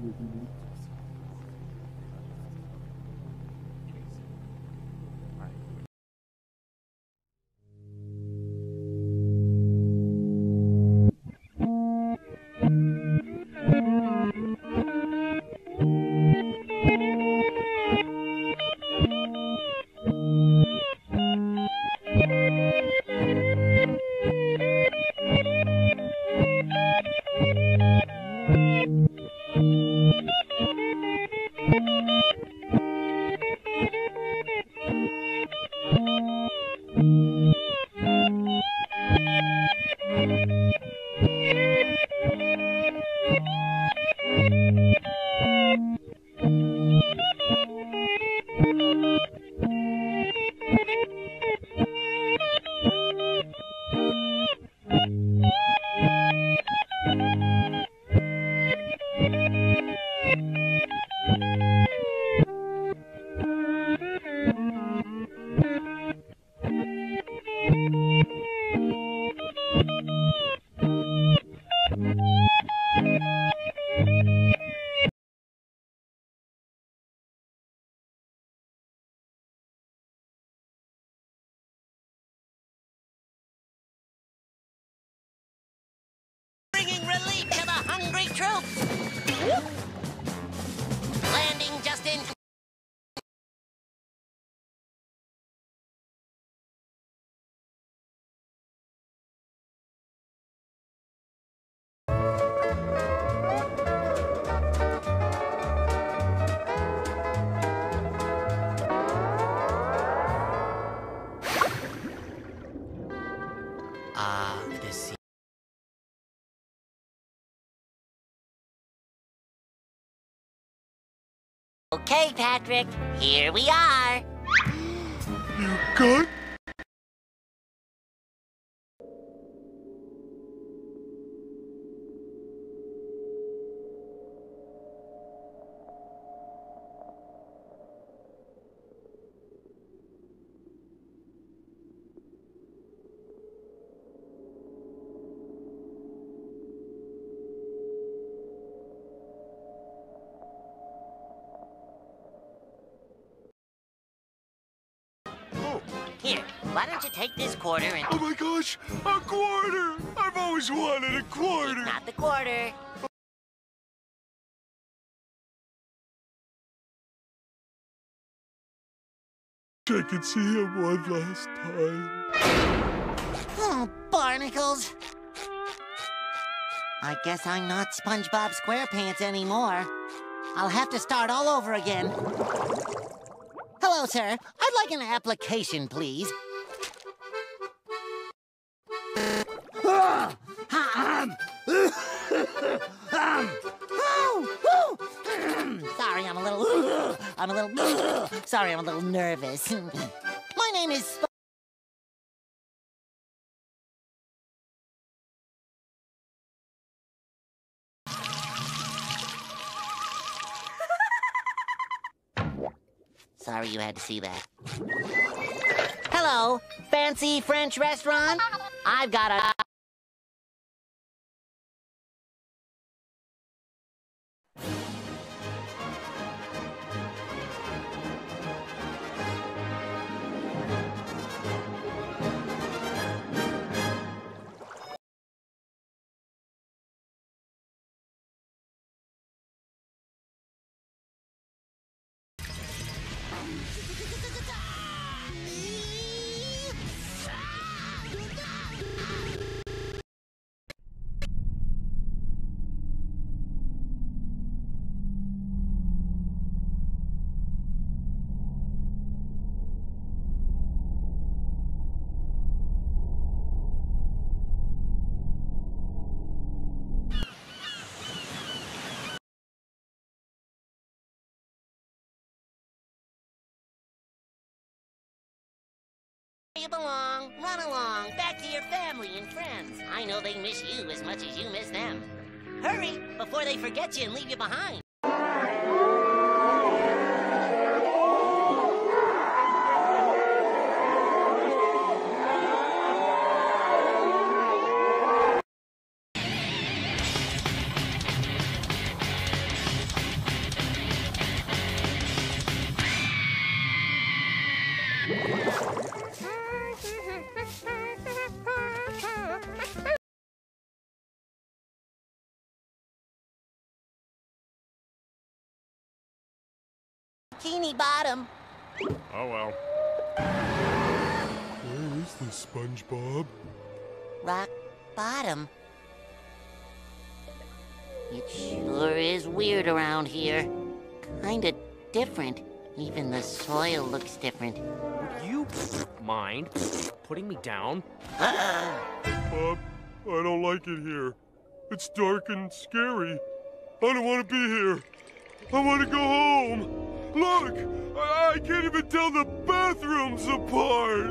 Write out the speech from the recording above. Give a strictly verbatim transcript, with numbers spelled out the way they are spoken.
Bringing relief to the hungry troops! Landing just in... Ah, uh, this... Okay, Patrick, here we are. You good? Here, why don't you take this quarter and... Oh my gosh, a quarter! I've always wanted a quarter! Not the quarter. I can see him one last time. Oh, barnacles. I guess I'm not SpongeBob SquarePants anymore. I'll have to start all over again. Hello, sir. I'd like an application, please. Sorry, I'm a little... I'm a little... Sorry, I'm a little nervous. My name is... Sp Sorry you had to see that. Hello, fancy French restaurant? I've got a... You belong. Run along, back to your family and friends. I know they miss you as much as you miss them. Hurry, before they forget you and leave you behind. Bikini Bottom. Oh well. Where is this, SpongeBob? Rock Bottom. It sure is weird around here. Kinda different. Even the soil looks different. Would you mind putting me down? Bob, I don't like it here. It's dark and scary. I don't want to be here. I want to go home. Look, I, I can't even tell the bathrooms apart.